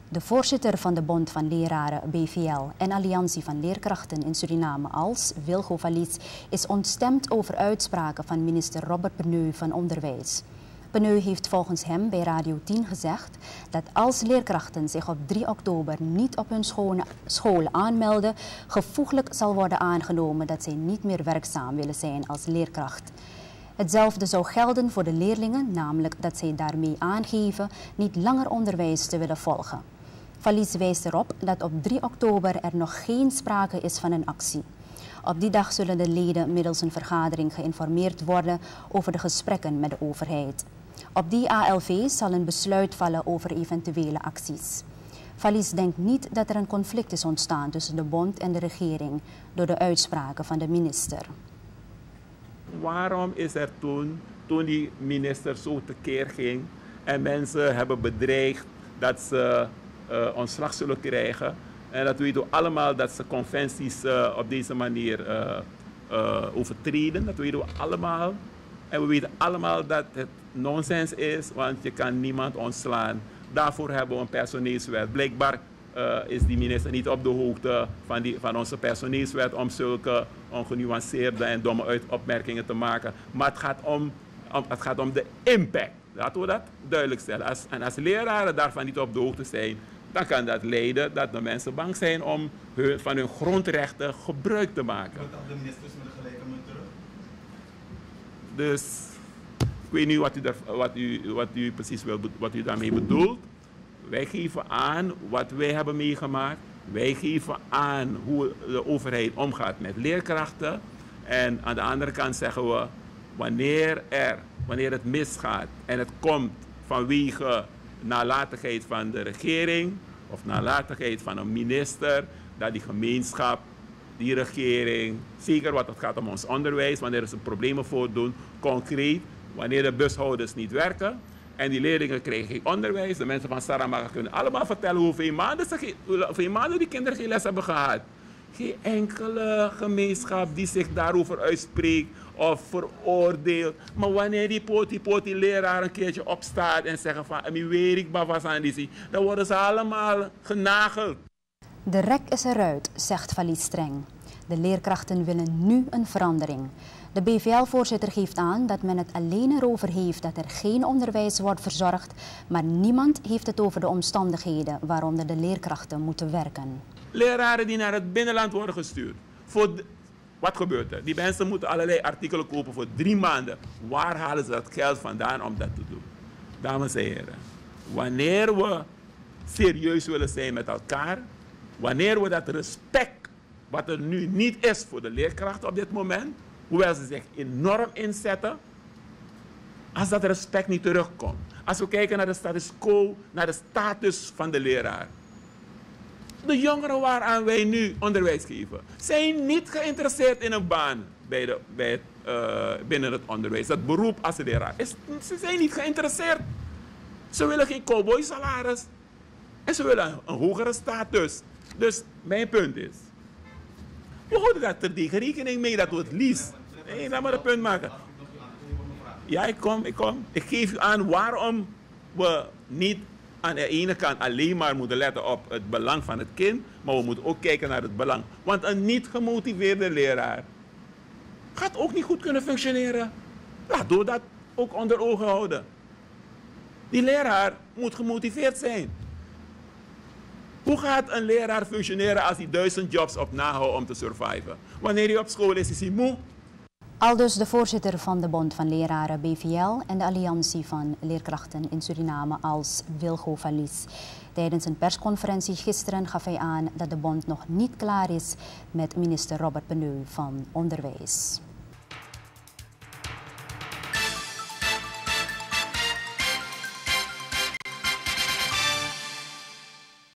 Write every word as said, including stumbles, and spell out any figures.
De voorzitter van de Bond van Leraren B V L en Alliantie van Leerkrachten in Suriname als Wilgo Valies is ontstemd over uitspraken van minister Robert Beneu van Onderwijs. Beneu heeft volgens hem bij Radio tien gezegd dat als leerkrachten zich op drie oktober niet op hun school aanmelden, gevoeglijk zal worden aangenomen dat zij niet meer werkzaam willen zijn als leerkracht. Hetzelfde zou gelden voor de leerlingen, namelijk dat zij daarmee aangeven niet langer onderwijs te willen volgen. Valies wijst erop dat op drie oktober er nog geen sprake is van een actie. Op die dag zullen de leden middels een vergadering geïnformeerd worden over de gesprekken met de overheid. Op die A L V zal een besluit vallen over eventuele acties. Valies denkt niet dat er een conflict is ontstaan tussen de bond en de regering door de uitspraken van de minister. Waarom is er toen, toen die minister zo tekeer ging en mensen hebben bedreigd dat ze uh, ontslag zullen krijgen en dat weten we allemaal dat ze conventies uh, op deze manier uh, uh, overtreden, dat weten we allemaal. En we weten allemaal dat het nonsens is, want je kan niemand ontslaan. Daarvoor hebben we een personeelswet. Blijkbaar uh, is die minister niet op de hoogte van, die, van onze personeelswet om zulke ongenuanceerde en domme opmerkingen te maken. Maar het gaat om, om, het gaat om de impact. Laten we dat duidelijk stellen. Als, en als leraren daarvan niet op de hoogte zijn, dan kan dat leiden dat de mensen bang zijn om hun, van hun grondrechten gebruik te maken. Wordt de ministers met de gelijke munt terug? Dus ik weet niet wat u, daar, wat u, wat u precies wil, wat u daarmee bedoelt. Wij geven aan wat wij hebben meegemaakt. Wij geven aan hoe de overheid omgaat met leerkrachten. En aan de andere kant zeggen we, wanneer, er, wanneer het misgaat en het komt vanwege nalatigheid van de regering of nalatigheid van een minister, dat die gemeenschap, die regering, zeker wat het gaat om ons onderwijs, wanneer er zich problemen voordoen, concreet, wanneer de bushouders niet werken en die leerlingen krijgen geen onderwijs. De mensen van Saramaga kunnen allemaal vertellen hoeveel maanden, ze, hoeveel maanden die kinderen geen les hebben gehad. Geen enkele gemeenschap die zich daarover uitspreekt of veroordeelt. Maar wanneer die poti poti leraar een keertje opstaat en zeggen van "mi weet ik was aan die", dan worden ze allemaal genageld. De rek is eruit, zegt Valies streng. De leerkrachten willen nu een verandering. De B V L-voorzitter geeft aan dat men het alleen erover heeft dat er geen onderwijs wordt verzorgd, maar niemand heeft het over de omstandigheden waaronder de leerkrachten moeten werken. Leraren die naar het binnenland worden gestuurd. Voor de, wat gebeurt er? Die mensen moeten allerlei artikelen kopen voor drie maanden. Waar halen ze dat geld vandaan om dat te doen? Dames en heren, wanneer we serieus willen zijn met elkaar, wanneer we dat respect, wat er nu niet is voor de leerkrachten op dit moment, hoewel ze zich enorm inzetten, als dat respect niet terugkomt. Als we kijken naar de status quo, naar de status van de leraar. De jongeren waaraan wij nu onderwijs geven, zijn niet geïnteresseerd in een baan bij de, bij het, uh, binnen het onderwijs. Dat beroep als leraar. Is, ze zijn niet geïnteresseerd. Ze willen geen cowboy-salaris. En ze willen een, een hogere status. Dus mijn punt is, we houden dat er tegen rekening mee dat we het liefst. Nee, laat maar een punt maken. Ja, ik kom, ik kom. Ik geef u aan waarom we niet aan de ene kant alleen maar moeten letten op het belang van het kind, maar we moeten ook kijken naar het belang. Want een niet gemotiveerde leraar gaat ook niet goed kunnen functioneren. Laat door dat ook onder ogen houden. Die leraar moet gemotiveerd zijn. Hoe gaat een leraar functioneren als hij duizend jobs op nahoudt om te surviven? Wanneer hij op school is, is hij moe. Aldus de voorzitter van de Bond van Leraren B V L en de Alliantie van Leerkrachten in Suriname als Wilgo Valies. Tijdens een persconferentie gisteren gaf hij aan dat de bond nog niet klaar is met minister Robert Beneu van Onderwijs.